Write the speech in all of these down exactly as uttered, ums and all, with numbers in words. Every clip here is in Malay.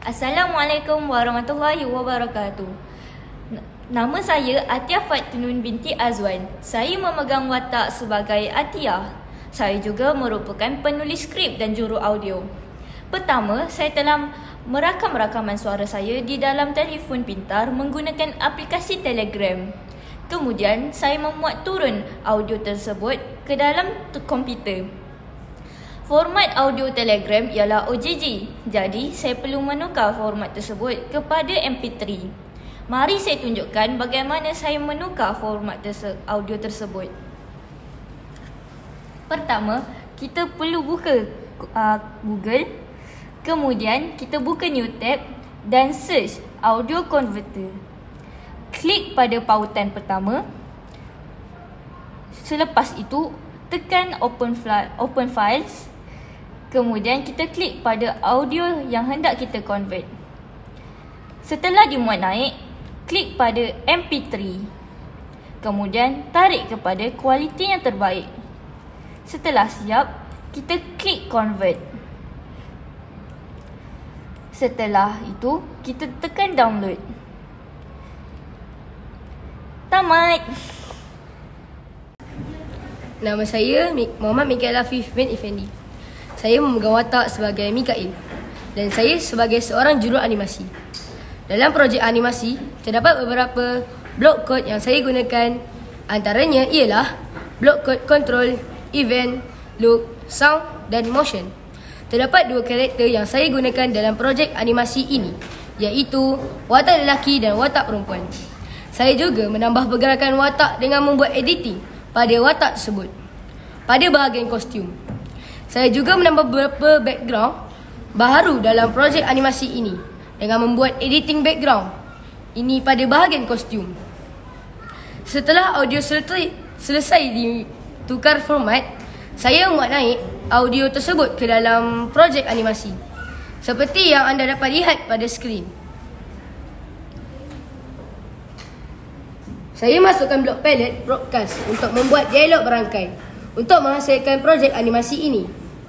Assalamualaikum warahmatullahi wabarakatuh. Nama saya Atia Fatunun binti Azwan. Saya memegang watak sebagai Atia. Saya juga merupakan penulis skrip dan juru audio. Pertama, saya telah merakam rakaman suara saya di dalam telefon pintar menggunakan aplikasi Telegram. Kemudian, saya memuat turun audio tersebut ke dalam komputer. Format audio Telegram ialah O G G. Jadi, saya perlu menukar format tersebut kepada M P tiga. Mari saya tunjukkan bagaimana saya menukar format terse- audio tersebut. Pertama, kita perlu buka uh, Google. Kemudian, kita buka new tab dan search audio converter. Klik pada pautan pertama. Selepas itu, tekan open, file, open files. Kemudian, kita klik pada audio yang hendak kita convert. Setelah dimuat naik, klik pada M P tiga. Kemudian, tarik kepada kualiti yang terbaik. Setelah siap, kita klik convert. Setelah itu, kita tekan download. Tamat. Nama saya Muhammad Mikael Afif bin Effendi. Saya memegang watak sebagai Mikael dan saya sebagai seorang juru animasi. Dalam projek animasi, terdapat beberapa blok kod yang saya gunakan. Antaranya ialah blok kod control, event, look, sound dan motion. Terdapat dua karakter yang saya gunakan dalam projek animasi ini, iaitu watak lelaki dan watak perempuan. Saya juga menambah pergerakan watak dengan membuat editing pada watak tersebut. Pada bahagian kostum, saya juga menambah beberapa background baharu dalam projek animasi ini dengan membuat editing background ini pada bahagian kostum. Setelah audio selesai, selesai ditukar format, saya muat naik audio tersebut ke dalam projek animasi seperti yang anda dapat lihat pada skrin. Saya masukkan blok palette broadcast untuk membuat dialog berangkai untuk menghasilkan projek animasi ini.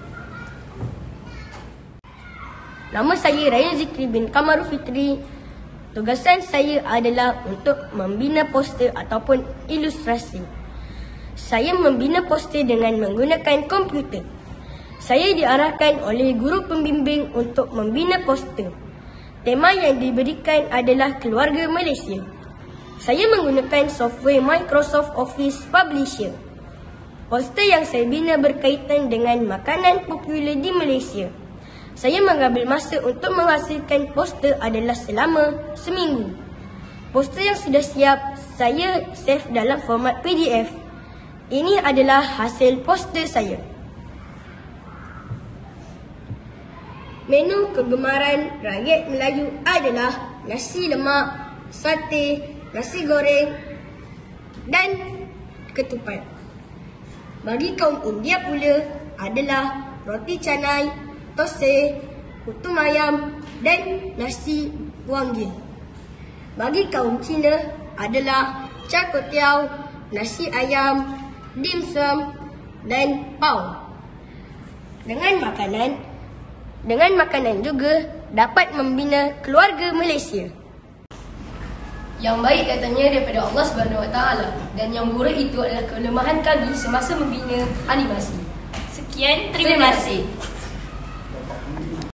Nama saya Ryan Zikri bin Kamarul Fitri. Tugasan saya adalah untuk membina poster ataupun ilustrasi. Saya membina poster dengan menggunakan komputer. Saya diarahkan oleh guru pembimbing untuk membina poster. Tema yang diberikan adalah keluarga Malaysia. Saya menggunakan software Microsoft Office Publisher. Poster yang saya bina berkaitan dengan makanan popular di Malaysia. Saya mengambil masa untuk menghasilkan poster adalah selama seminggu. Poster yang sudah siap, saya save dalam format P D F. Ini adalah hasil poster saya. Menu kegemaran rakyat Melayu adalah nasi lemak, sate, nasi goreng dan ketupat. Bagi kaum India pula adalah roti canai, tosai, putu ayam dan nasi wangi. Bagi kaum Cina adalah char kway teow, nasi ayam, dim sum dan pau. Dengan makanan, dengan makanan juga dapat membina keluarga Malaysia. Yang baik datangnya daripada Allah Subhanahu Wa Taala dan yang buruk itu adalah kelemahan kami semasa membina animasi. Sekian, terima kasih.